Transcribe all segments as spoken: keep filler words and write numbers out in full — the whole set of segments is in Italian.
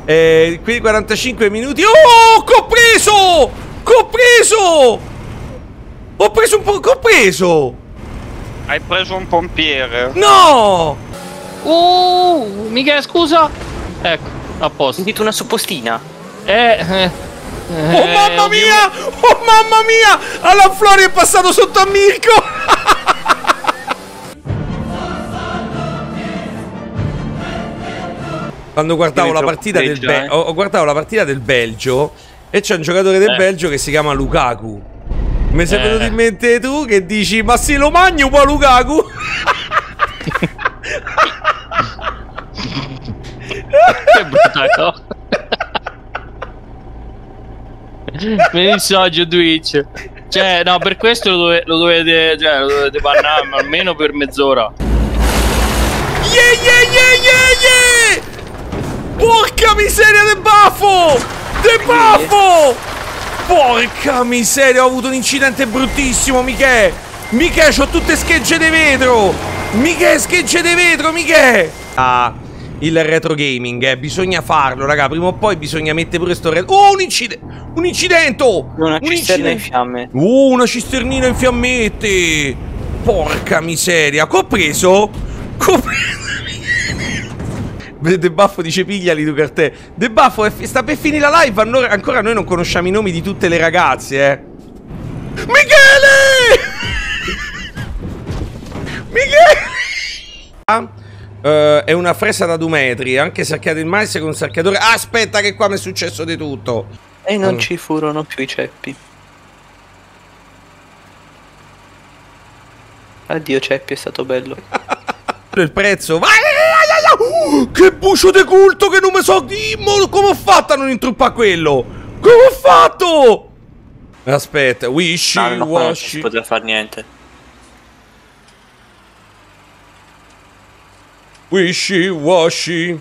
Eh, qui quarantacinque minuti. Oh, che ho preso! Che ho preso! Ho preso un po'. Che ho preso? Hai preso un pompiere. No! Uh, Michele, scusa. Ecco, a posto. Sentito una suppostina? Eh, eh, Oh mamma mia! Oh mamma mia! Alan Flori è passato sotto a Mirko! Quando guardavo la partita del Be ho guardavo la partita del Belgio e c'è un giocatore del eh. Belgio che si chiama Lukaku. Mi sei Eh. venuto in mente tu che dici ma se lo magno poi Lukaku? che brutta cosa. Mi dissocio Twitch. Cioè, no, per questo lo, dove, lo dovete. Cioè, lo dovete bannare almeno per mezz'ora. Yeah yeah yeah yeah yeah! Porca miseria del baffo! Del baffo! Porca miseria, ho avuto un incidente bruttissimo, Michè! Michè, c'ho tutte schegge di vetro! Michè, schegge di vetro, Michè! Ah, il retro gaming, eh, bisogna farlo, raga, prima o poi bisogna mettere pure sto retro... Oh, un incidente! Un incidento! Una un cisterna incidente. in fiamme. Uh, una cisternina in fiammette! Porca miseria, che ho preso? Che ho preso? De Baffo dice pigliali tu per te. De Baffo sta per finire la live. Ancora, ancora noi non conosciamo i nomi di tutte le ragazze, eh. Michele! Michele! Ah, uh, è una fresa da due metri. Anche sacchiato il mais con un sacchiatore. Ah, aspetta che qua mi è successo di tutto. E non allora. ci furono più i ceppi. Addio ceppi, è stato bello. Il prezzo. Vai! Uh, che bucio de culto che non mi so di... Come ho fatto a non intruppare quello? Come ho fatto? Aspetta, wishy No, no, qua non ci washy. si poteva fare niente. Wishy washy.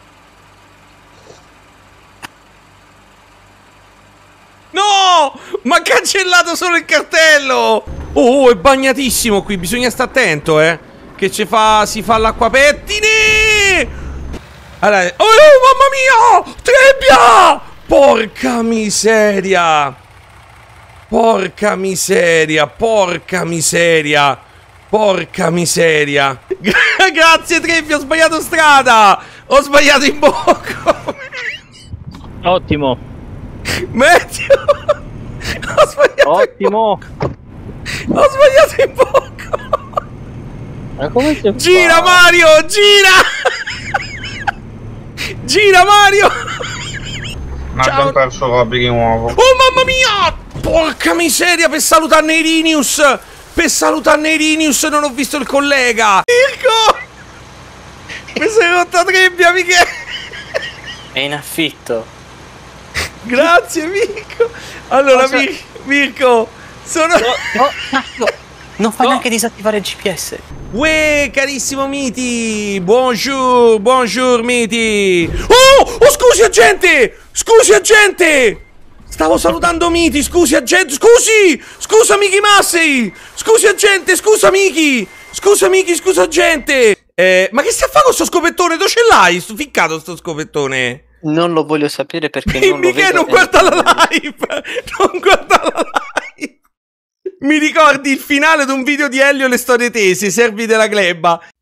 No! Ma ha cancellato solo il cartello! Oh, è bagnatissimo qui, bisogna stare attento, eh. Che ci fa, si fa l'acquapettine! Allora, oh, oh mamma mia! Trebbia! Porca miseria! Porca miseria, porca miseria! Porca miseria! Grazie Trebbia, ho sbagliato strada! Ho sbagliato in bocco! Ottimo. Mettio! Ho sbagliato Ottimo. in... Ho sbagliato in bocco! Ma come si Gira fa? Mario, gira! Gira Mario! Ma abbiamo perso Robby di nuovo. Oh mamma mia! Porca miseria, per salutare Neirinius! Per salutare Neirinius non ho visto il collega! Mirko! Mi sei rotta Trebbia, Michele! È in affitto. Grazie Mirko! Allora, Cosa? Mir Mirko, sono... Oh, cazzo! Non fa No. neanche disattivare il G P S. Uè, carissimo Miti! Buongiorno, buongiorno Miti! Oh, oh, scusi agente! Scusi agente! Stavo salutando Miti, scusi agente, scusi! Scusa Miki Massey! Scusi agente, scusa Miki! Scusa Miki, scusa agente! Eh, ma che stai a fare con sto scopettone? Dove ce l'hai? Sto ficcato sto scopettone? Non lo voglio sapere perché non lo Michele, vedo. non guarda la live! Non guarda la live! Mi ricordi il finale di un video di Elio e le storie tese, i servi della gleba.